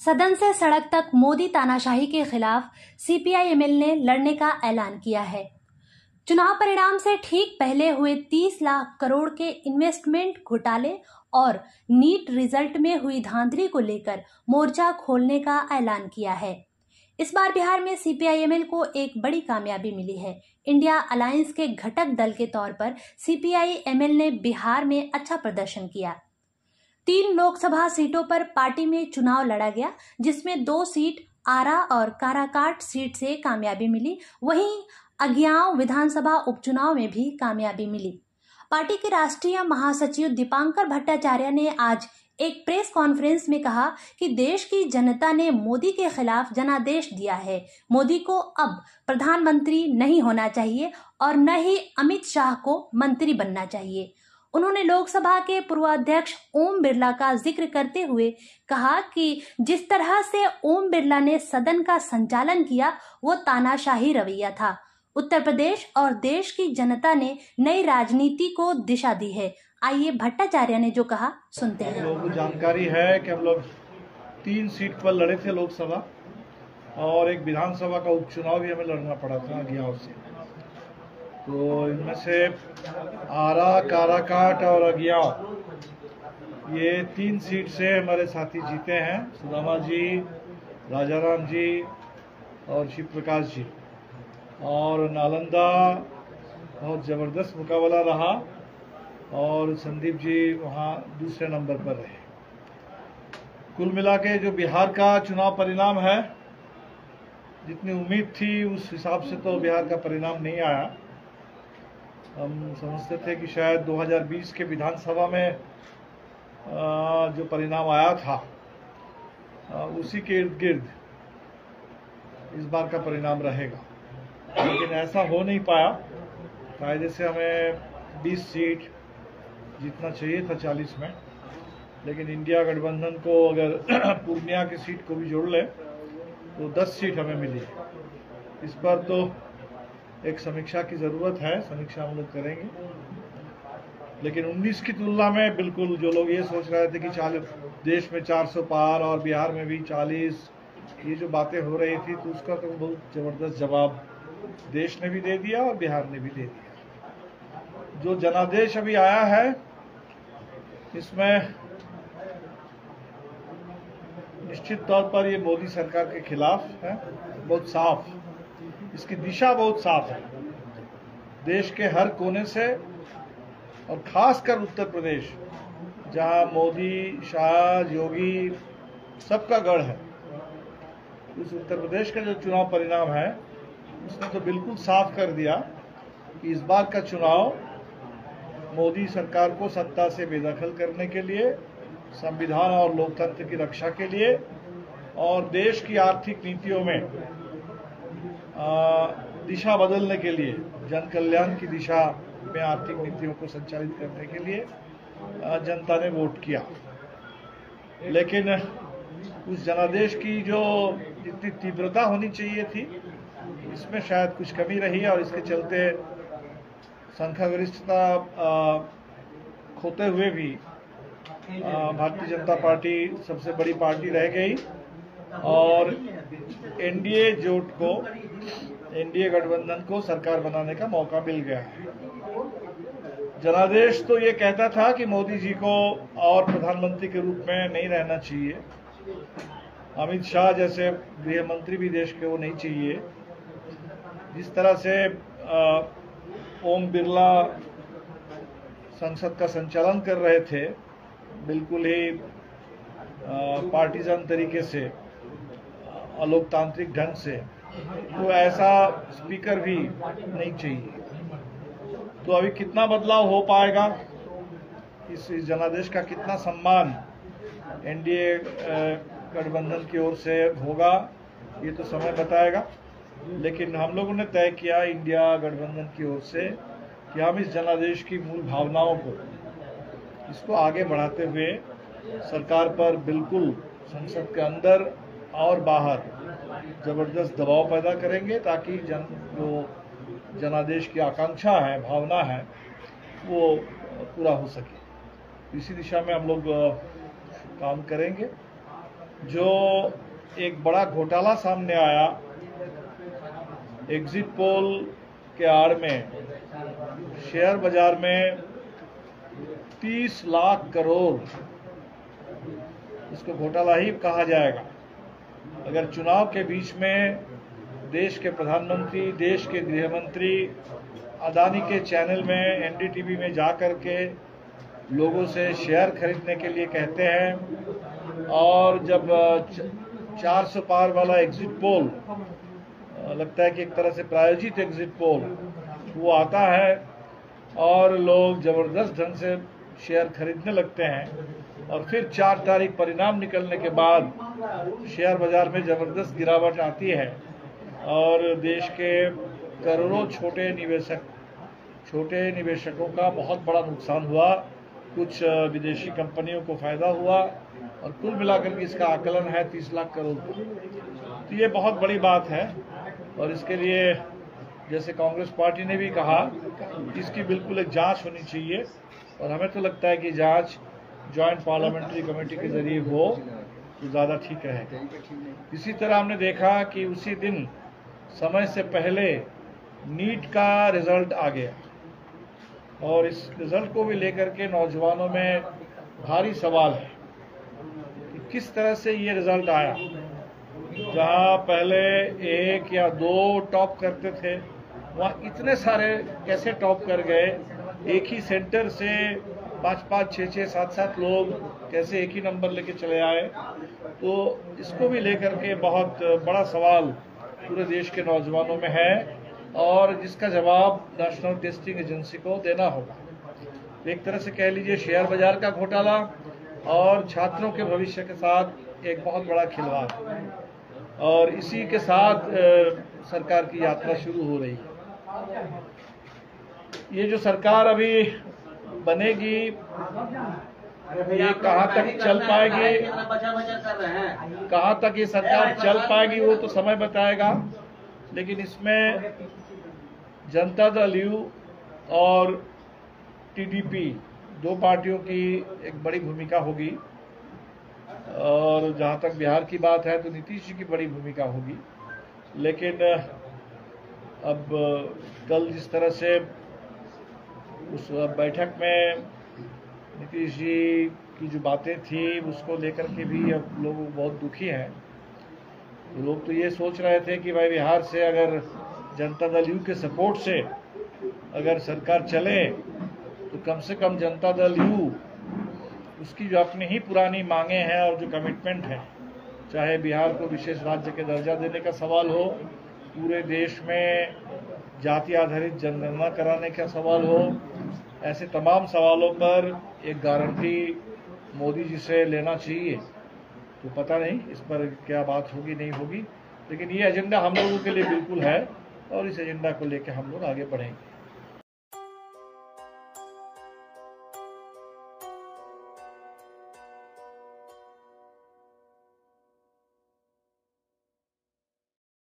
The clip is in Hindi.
सदन से सड़क तक मोदी तानाशाही के खिलाफ सीपीआई-एमएल ने लड़ने का ऐलान किया है। चुनाव परिणाम से ठीक पहले हुए 30 लाख करोड़ के इन्वेस्टमेंट घोटाले और नीट रिजल्ट में हुई धांधली को लेकर मोर्चा खोलने का ऐलान किया है। इस बार बिहार में सीपीआई-एमएल को एक बड़ी कामयाबी मिली है। इंडिया अलायंस के घटक दल के तौर पर सीपीआई-एमएल ने बिहार में अच्छा प्रदर्शन किया। 3 लोकसभा सीटों पर पार्टी में चुनाव लड़ा गया, जिसमें 2 सीट आरा और काराकाट सीट से कामयाबी मिली। वहीं अगियाव विधानसभा उपचुनाव में भी कामयाबी मिली। पार्टी के राष्ट्रीय महासचिव दीपांकर भट्टाचार्य ने आज एक प्रेस कॉन्फ्रेंस में कहा कि देश की जनता ने मोदी के खिलाफ जनादेश दिया है। मोदी को अब प्रधानमंत्री नहीं होना चाहिए और न ही अमित शाह को मंत्री बनना चाहिए। उन्होंने लोकसभा के पूर्व अध्यक्ष ओम बिरला का जिक्र करते हुए कहा कि जिस तरह से ओम बिरला ने सदन का संचालन किया वो तानाशाही रवैया था। उत्तर प्रदेश और देश की जनता ने नई राजनीति को दिशा दी है। आइए भट्टाचार्य ने जो कहा सुनते हैं। लोगों को जानकारी है कि हम लोग 3 सीट पर लड़े थे लोकसभा और एक विधानसभा का उपचुनाव भी हमें लड़ना पड़ा था अगियाव से। तो इनमें से आरा, काराकाट और अगियाव ये 3 सीट से हमारे साथी जीते हैं। सुदामा जी, राजाराम जी और शिव प्रकाश जी। और नालंदा बहुत ज़बरदस्त मुकाबला रहा और संदीप जी वहाँ दूसरे नंबर पर रहे। कुल मिला के जो बिहार का चुनाव परिणाम है, जितनी उम्मीद थी उस हिसाब से तो बिहार का परिणाम नहीं आया। हम समझते थे कि शायद 2020 के विधानसभा में जो परिणाम आया था उसी के इर्द गिर्द इस बार का परिणाम रहेगा, लेकिन ऐसा हो नहीं पाया। कायदे से हमें 20 सीट जीतना चाहिए था 40 में, लेकिन इंडिया गठबंधन को अगर पूर्णिया की सीट को भी जोड़ ले तो 10 सीट हमें मिली। इस पर तो एक समीक्षा की ज़रूरत है, समीक्षा हम लोग करेंगे। लेकिन 19 की तुलना में बिल्कुल जो लोग ये सोच रहे थे कि 40 देश में 400 पार और बिहार में भी 40, ये जो बातें हो रही थी, तो उसका तो बहुत ज़बरदस्त जवाब देश ने भी दे दिया और बिहार ने भी दे दिया। जो जनादेश अभी आया है इसमें निश्चित तौर पर ये मोदी सरकार के खिलाफ है, बहुत साफ। इसकी दिशा बहुत साफ है। देश के हर कोने से और खासकर उत्तर प्रदेश, जहां मोदी, शाह, योगी सबका गढ़ है, उस उत्तर प्रदेश का जो चुनाव परिणाम है उसने तो बिल्कुल साफ कर दिया कि इस बार का चुनाव मोदी सरकार को सत्ता से बेदखल करने के लिए, संविधान और लोकतंत्र की रक्षा के लिए और देश की आर्थिक नीतियों में दिशा बदलने के लिए, जन कल्याण की दिशा में आर्थिक नीतियों को संचालित करने के लिए जनता ने वोट किया। लेकिन उस जनादेश की जो जितनी तीव्रता होनी चाहिए थी, इसमें शायद कुछ कमी रही और इसके चलते संख्यागरिष्ठता खोते हुए भी भारतीय जनता पार्टी सबसे बड़ी पार्टी रह गई और एनडीए जोट को, एनडीए गठबंधन को सरकार बनाने का मौका मिल गया है। जनादेश तो ये कहता था कि मोदी जी को और प्रधानमंत्री के रूप में नहीं रहना चाहिए, अमित शाह जैसे गृह मंत्री भी देश के वो नहीं चाहिए। जिस तरह से ओम बिरला संसद का संचालन कर रहे थे, बिल्कुल ही पार्टीजन तरीके से, अलोकतांत्रिक ढंग से, तो ऐसा स्पीकर भी नहीं चाहिए। तो अभी कितना बदलाव हो पाएगा, इस जनादेश का कितना सम्मान एनडीए गठबंधन की ओर से होगा, ये तो समय बताएगा। लेकिन हम लोगों ने तय किया इंडिया गठबंधन की ओर से कि हम इस जनादेश की मूल भावनाओं को, इसको आगे बढ़ाते हुए सरकार पर बिल्कुल संसद के अंदर और बाहर जबरदस्त दबाव पैदा करेंगे, ताकि जो जनादेश की आकांक्षा है, भावना है, वो पूरा हो सके। इसी दिशा में हम लोग काम करेंगे जो एक बड़ा घोटाला सामने आया एग्जिट पोल के आड़ में, शेयर बाजार में 30 लाख करोड़, इसको घोटाला ही कहा जाएगा। अगर चुनाव के बीच में देश के प्रधानमंत्री, देश के गृह मंत्री अदानी के चैनल में, एनडीटीवी में जाकर के लोगों से शेयर खरीदने के लिए कहते हैं, और जब 400 पार वाला एग्जिट पोल, लगता है कि एक तरह से प्रायोजित एग्जिट पोल वो आता है और लोग जबरदस्त ढंग से शेयर खरीदने लगते हैं, और फिर 4 तारीख परिणाम निकलने के बाद शेयर बाजार में जबरदस्त गिरावट आती है और देश के करोड़ों छोटे निवेशकों का बहुत बड़ा नुकसान हुआ। कुछ विदेशी कंपनियों को फायदा हुआ और कुल मिलाकर के इसका आकलन है 30 लाख करोड़ का। तो ये बहुत बड़ी बात है और इसके लिए जैसे कांग्रेस पार्टी ने भी कहा इसकी बिल्कुल एक जांच होनी चाहिए, और हमें तो लगता है कि जांच जॉइंट पार्लियामेंट्री कमेटी के जरिए हो तो ज़्यादा ठीक रहेगा। इसी तरह हमने देखा कि उसी दिन समय से पहले नीट का रिजल्ट आ गया और इस रिजल्ट को भी लेकर के नौजवानों में भारी सवाल है कि किस तरह से ये रिजल्ट आया। जहां पहले 1 या 2 टॉप करते थे, वहाँ इतने सारे कैसे टॉप कर गए। एक ही सेंटर से 5-5, 6-6, 7-7 लोग कैसे एक ही नंबर लेके चले आए। तो इसको भी लेकर के बहुत बड़ा सवाल पूरे देश के नौजवानों में है और जिसका जवाब नेशनल टेस्टिंग एजेंसी को देना होगा। एक तरह से कह लीजिए शेयर बाजार का घोटाला और छात्रों के भविष्य के साथ एक बहुत बड़ा खिलवाड़, और इसी के साथ सरकार की यात्रा शुरू हो रही है। ये जो सरकार अभी बनेगी, ये कहाँ तक चल पाएगी, कहाँ तक ये सरकार चल पाएगी वो तो समय बताएगा, लेकिन इसमें जनता दल यू और टीडीपी 2 पार्टियों की एक बड़ी भूमिका होगी, और जहाँ तक बिहार की बात है तो नीतीश जी की बड़ी भूमिका होगी। लेकिन अब कल जिस तरह से उस बैठक में नीतीश जी की जो बातें थी उसको लेकर के भी अब लोग बहुत दुखी हैं। लोग तो ये सोच रहे थे कि भाई बिहार से अगर जनता दल यू के सपोर्ट से अगर सरकार चले तो कम से कम जनता दल यू उसकी जो अपनी ही पुरानी मांगे हैं और जो कमिटमेंट है, चाहे बिहार को विशेष राज्य के दर्जा देने का सवाल हो, पूरे देश में जाति आधारित जनगणना कराने का सवाल हो, ऐसे तमाम सवालों पर एक गारंटी मोदी जी से लेना चाहिए। तो पता नहीं इस पर क्या बात होगी नहीं होगी, लेकिन ये एजेंडा हम लोगों के लिए बिल्कुल है और इस एजेंडा को लेकर हम लोग आगे बढ़ेंगे।